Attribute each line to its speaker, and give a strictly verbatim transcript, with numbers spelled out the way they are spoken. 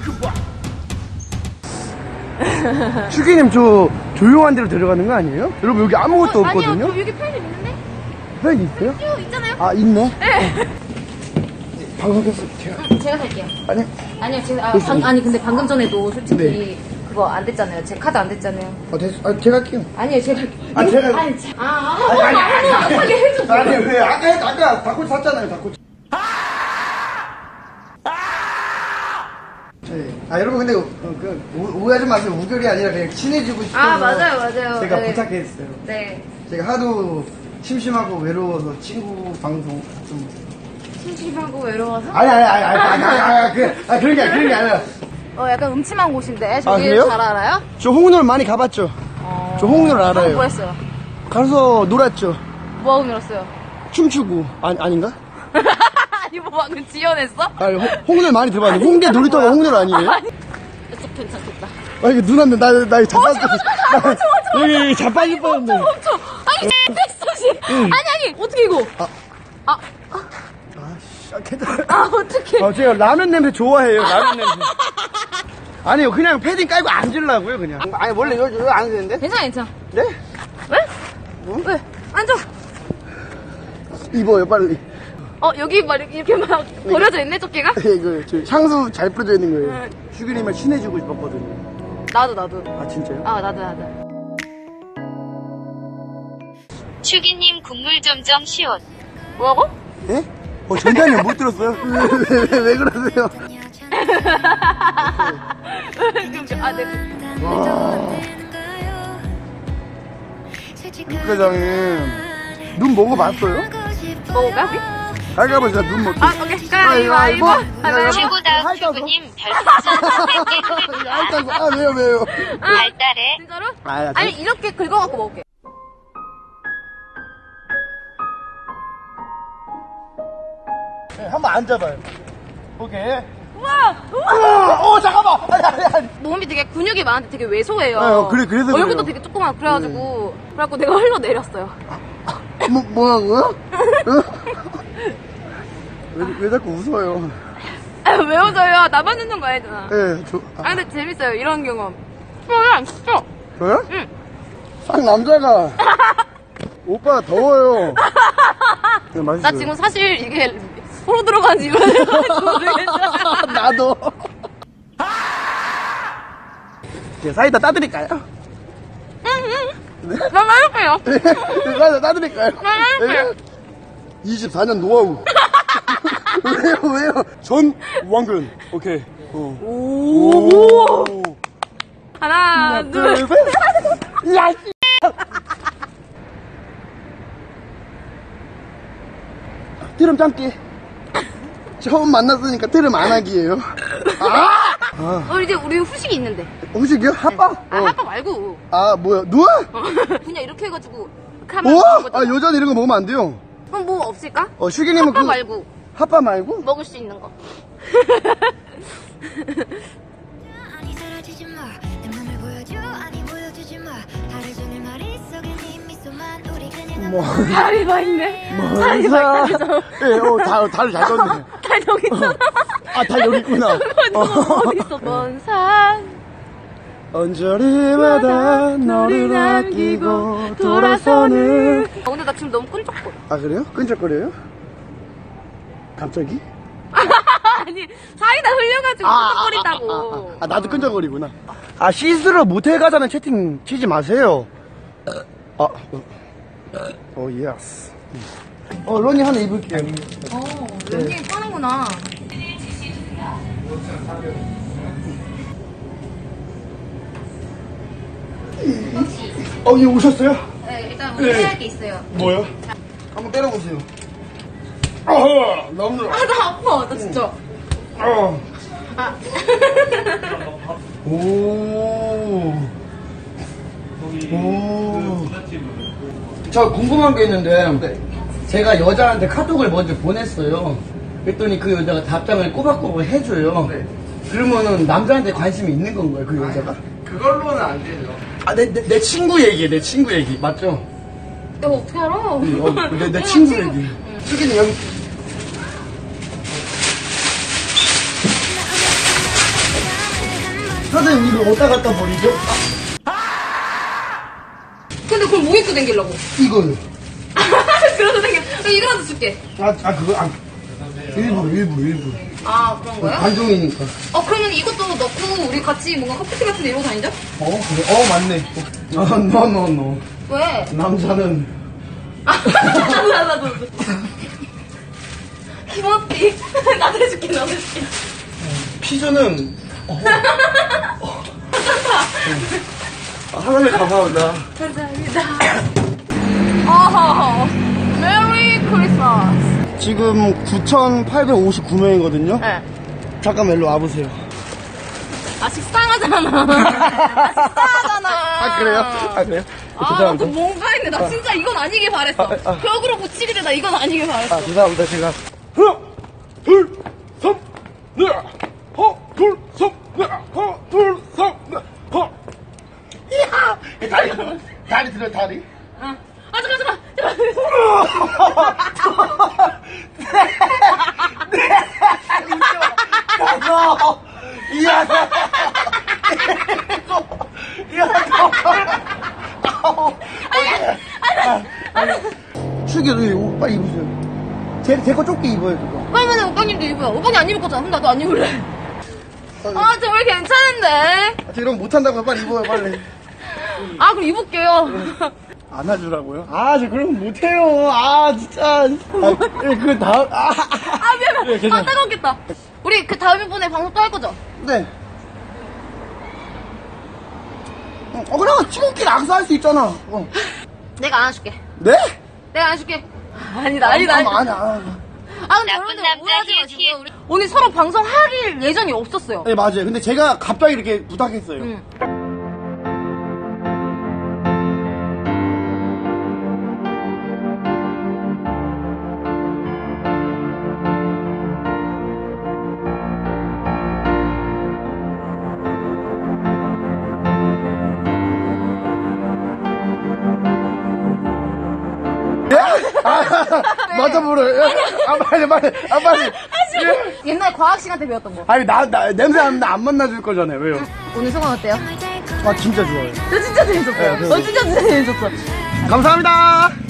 Speaker 1: 슈기님 저 조용한 데로 데려가는 거 아니에요? 여러분 여기 아무것도
Speaker 2: 어,
Speaker 1: 없거든요?
Speaker 2: 아니요, 여기 편의점 있는데?
Speaker 1: 편이 있어요?
Speaker 2: 쭉 있잖아요.
Speaker 1: 아 있네?
Speaker 2: 네.
Speaker 1: 방금 켰어 제가
Speaker 2: 응, 제가 살게요.
Speaker 1: 아니
Speaker 2: 아니요, 제가, 아, 방, 아니, 근데 방금 전에도 솔직히 네. 그거 안 됐잖아요. 제 카드 안 됐잖아요.
Speaker 1: 아, 됐, 아 제가 할게요.
Speaker 2: 아니요, 제가.
Speaker 1: 아,
Speaker 2: 요,
Speaker 1: 제가-
Speaker 2: 아니, 제, 아, 아,
Speaker 1: 아니, 아니, 아니, 아니.
Speaker 2: 하게 해줘.
Speaker 1: 아니 왜 아까 했- 아까 닭꼬치 샀잖아요 닭꼬치. 네. 아 여러분 근데 어, 그, 오- 오해하지 마세요. 우결이 아니라 그냥 친해지고 싶어서
Speaker 2: 아, 맞아요, 맞아요.
Speaker 1: 제가
Speaker 2: 네.
Speaker 1: 부탁했어요.
Speaker 2: 네.
Speaker 1: 제가 하도 심심하고 외로워서 친구 방송 좀
Speaker 2: 심심하고 외로워서?
Speaker 1: 아니 아니 아니 아니 아니 아니, 아니, 그, 아 그런 게 아니라 그런 게 아니라
Speaker 2: 어, 약간 음침한 곳인데. 저기
Speaker 1: 그래요?
Speaker 2: 잘 알아요?
Speaker 1: 저 홍놀 많이 가봤죠.
Speaker 2: 어...
Speaker 1: 저 홍놀
Speaker 2: 가서
Speaker 1: 알아요.
Speaker 2: 뭐 했어요?
Speaker 1: 가서 놀았죠.
Speaker 2: 뭐하고 놀았어요?
Speaker 1: 춤추고 아니 아닌가?
Speaker 2: 아니, 뭐 방금 지어냈어?
Speaker 1: 아 홍놀 많이 들어봤는데 홍대 놀이터가 홍놀 아니에요?
Speaker 2: 아니, 좀 괜찮겠다.
Speaker 1: 아 이거 누나인데 나나 자빠질
Speaker 2: 어, 잠깐만, 잠깐만, 잠깐만.
Speaker 1: 여기 자빠질 뻔했네.
Speaker 2: 멈춰! 아니, 백소씨! 아니, 아니, 어떻게 이거?
Speaker 1: 아.
Speaker 2: 아,
Speaker 1: 아씨 아, 괜찮아.
Speaker 2: 아, 어떡해.
Speaker 1: 아 제가 라면 냄새 좋아해요. 라면 냄새. 아니요 그냥 패딩 깔고 앉으려고요 그냥. 아니 원래 여기 여기 앉는데?
Speaker 2: 괜찮아, 괜찮아.
Speaker 1: 네?
Speaker 2: 왜?
Speaker 1: 어?
Speaker 2: 왜? 앉아.
Speaker 1: 입어요 빨리.
Speaker 2: 어, 여기 막 이렇게 막 버려져 있네, 조끼가?
Speaker 1: 이거 저 향수 잘 뿌려져 있는 거예요.
Speaker 2: 응.
Speaker 1: 슈기님이랑 친해지고 싶었거든요.
Speaker 2: 나도, 나도.
Speaker 1: 아 진짜요?
Speaker 2: 아, 나도, 나도.
Speaker 3: 슈기님 국물 점점 시옷.
Speaker 2: 뭐라고?
Speaker 1: 예? 어 전자님 못 들었어요? 왜, 왜, 왜 그러세요?
Speaker 2: 아, 네.
Speaker 1: 와. 육회장님 눈 먹어봤어요?
Speaker 2: 먹어볼까, 우리?
Speaker 1: 갈가봐 제가 눈 먹게.
Speaker 2: 아, 오케이. 가위바위보.
Speaker 1: 가위바위보.
Speaker 3: 최고다
Speaker 1: 할까봐.
Speaker 3: 슈구님 별풍선
Speaker 1: 알다고. 아 왜요 왜요?
Speaker 3: 발달해.
Speaker 2: 진짜로?
Speaker 1: 아,
Speaker 2: 아니, 이렇게 긁어갖고 먹을게.
Speaker 1: 네, 한번 앉아봐요. 오케이.
Speaker 2: 우와! 우와!
Speaker 1: 어, 어 잠깐만. 아니 아니 아니.
Speaker 2: 몸이 되게 근육이 많은데 되게 왜소해요.
Speaker 1: 어, 그래, 그래서
Speaker 2: 얼굴도
Speaker 1: 그래요.
Speaker 2: 되게 조그맣고 그래가지고. 그래갖고 내가 흘러내렸어요.
Speaker 1: 뭐 뭐라고요? 왜, 왜 자꾸 웃어요?
Speaker 2: 아, 왜 웃어요? 나만 웃는 거 아니잖아.
Speaker 1: 예, 저.
Speaker 2: 아, 근데 재밌어요, 이런 경험. 저야, 진짜.
Speaker 1: 저요?
Speaker 2: 응.
Speaker 1: 상 남자가. 오빠 더워요. 네, 맛있어요.
Speaker 2: 나 지금 사실 이게 소로 들어간지 이번에 모르겠어.
Speaker 1: 나도. 제 사이다 따드릴까요?
Speaker 2: 나 맛있어요.
Speaker 1: 네, 사이다 따드릴까요?
Speaker 2: 맛있어요.
Speaker 1: 이십사 년 노하우. 왜요, 왜요? 전 왕근. 오케이. 어.
Speaker 2: 오. 하나, 둘.
Speaker 1: 둘, 셋. 야, 씨. 트름 참기. 처음 만났으니까 트름 안 하기예요. 아! 아.
Speaker 2: 어, 이제 우리 후식이 있는데.
Speaker 1: 음식이요? 핫바?
Speaker 2: 아,
Speaker 1: 어.
Speaker 2: 하빠 말고.
Speaker 1: 아, 뭐야? 누워?
Speaker 2: 어. 그냥 이렇게 해가지고. 이렇게 하면
Speaker 1: 우와!
Speaker 2: 되는
Speaker 1: 아,
Speaker 2: 거죠.
Speaker 1: 여자는 이런 거 먹으면 안 돼요.
Speaker 2: 그럼 뭐 없을까?
Speaker 1: 어, 슈기님은
Speaker 2: 하빠
Speaker 1: 그.
Speaker 2: 말고.
Speaker 1: 핫바 말고?
Speaker 2: 먹을 수 있는 거.
Speaker 4: 아니 사라지지 마. 내 맘을 보여줘. 아니 보여주지 마. 하루 종일 머릿속에 네 미소만 우리 그냥
Speaker 1: 뭐.
Speaker 2: 다리가 있네.
Speaker 1: 뭐.
Speaker 2: 다리가 있어.
Speaker 1: 예, 어, 다, 다리 잘 떴네.
Speaker 2: 다 여기 있잖아.
Speaker 1: 아, 다 여기 있구나.
Speaker 2: 너 어디 있어? 먼 산.
Speaker 1: 언저리마다 너를 아끼고 돌아서는.
Speaker 2: 아, 근데 나 지금 너무 끈적거려.
Speaker 1: 아, 그래요? 끈적거려요? 갑자기?
Speaker 2: 아니, 사이다 흘려가지고 끈적거린다고.
Speaker 1: 아, 아, 아, 아, 나도 끈적거리구나. 아, 시스루 모텔 가자는 채팅 치지 마세요. 아, 어, 어, 예스. 어, 로니 하나 입을게요.
Speaker 2: 어, 연예인 파는구나.
Speaker 1: 어, 이 오셨어요?
Speaker 2: 네, 일단 우리 해야 할 게 있어요.
Speaker 1: 뭐요? 한번 때려보세요. 어, 너무.
Speaker 2: 아, 나 아파. 나 진짜.
Speaker 1: 어.
Speaker 2: 아.
Speaker 1: 오. 오. 저 궁금한 게 있는데, 제가 여자한테 카톡을 먼저 보냈어요. 그랬더니 그 여자가 답장을 꼬박꼬박 해줘요. 그러면은 남자한테 관심이 있는 건가요, 그 여자가?
Speaker 5: 그걸로는 안 되죠.
Speaker 1: 아, 내, 내, 내 친구 얘기해, 내 친구 얘기. 맞죠?
Speaker 2: 너 어떻게 알아?
Speaker 1: 어, 내, 내 친구 얘기. 수기는 여기. 선생님 이거 어디다 갖다 버리죠?
Speaker 2: 근데 그걸 뭐 입고 댕기려고?
Speaker 1: 이거요.
Speaker 2: 그래서 댕겨. 이거라도 줄게.
Speaker 1: 아, 아 그거 아 일부 일부 일부.
Speaker 2: 아, 그런 거야?
Speaker 1: 관종이니까.
Speaker 2: 어, 그러면 이것도 넣고 우리 같이 뭔가 커피티 같은 데 이러고 다니자?
Speaker 1: 어 그래? 어 맞네. 아 노노노 노.
Speaker 2: 왜?
Speaker 1: 남자는
Speaker 2: 나도, 나도. 김어띠. 나도 해줄게, 나도 해줄게.
Speaker 1: 피주는 어. 어. 아, 하나님 감사합니다.
Speaker 2: 감사합니다. 어허허. 메리 크리스마스.
Speaker 1: 지금 구천팔백오십구 명이거든요.
Speaker 2: 네.
Speaker 1: 잠깐만 일로 와보세요.
Speaker 2: 아, 식상하잖아. 아, 식상하잖아.
Speaker 1: 아 그래요? 아 그래요?
Speaker 2: 아,
Speaker 1: 죄송합니다.
Speaker 2: 나도 뭔가 했네. 나 진짜 이건 아니길 바랬어.
Speaker 1: 아, 아.
Speaker 2: 벽으로 붙이기를 나 이건 아니길 바랬어.
Speaker 1: 아 죄송합니다. 제가 하나 둘셋넷 하나 둘셋넷 하나 둘셋넷 하나 이야 다리 다리 들어 다리.
Speaker 2: 아, 아, 잠깐, 잠깐.
Speaker 1: 가서 이야 축이 옷 빨리 입으세요. 제 제 거 좁게 입어요 그거.
Speaker 2: 그러면 오빠님도 입어요. 오빠님 안 입을 거잖아. 그럼 나도 안 입을래. 아, 정말 괜찮은데.
Speaker 1: 아, 저 이러면 못한다고요. 빨리 입어요 빨리.
Speaker 2: 아, 그럼 입을게요.
Speaker 1: 안아주라고요? 아, 저 그런 거 못해요. 아, 진짜. 아, 그 다음, 아,
Speaker 2: 아, 미안해.
Speaker 1: 네, 괜찮아요.
Speaker 2: 아, 따가웠겠다. 우리 그 다음에 번에 방송 또 할 거죠?
Speaker 1: 네. 어, 그럼 친구끼리 악수할 수 있잖아. 어.
Speaker 2: 내가 안아줄게.
Speaker 1: 네?
Speaker 2: 내가 안아줄게. 아니다, 아니다,
Speaker 1: 아니,
Speaker 2: 아니다.
Speaker 1: 아니, 아니.
Speaker 2: 아, 근데
Speaker 3: 나쁜
Speaker 2: 여러분들
Speaker 3: 남자
Speaker 2: 오해하지
Speaker 3: 히읗
Speaker 2: 마시고요. 우리 오늘 서로 방송할 예정이 없었어요.
Speaker 1: 네, 맞아요. 근데 제가 갑자기 이렇게 부탁했어요.
Speaker 2: 응.
Speaker 1: 맞아, 물어요. 아, 빨리, 빨리, 아, 빨리.
Speaker 2: 옛날 과학 시간 때 배웠던 거.
Speaker 1: 아니, 나, 나, 냄새 나는데 안 만나줄 거잖아요. 왜요?
Speaker 2: 오늘 소감 어때요?
Speaker 1: 아, 진짜 좋아요.
Speaker 2: 저 진짜 재밌었어요.
Speaker 1: 네, 네.
Speaker 2: 어, 진짜 재밌었어.
Speaker 1: 감사합니다.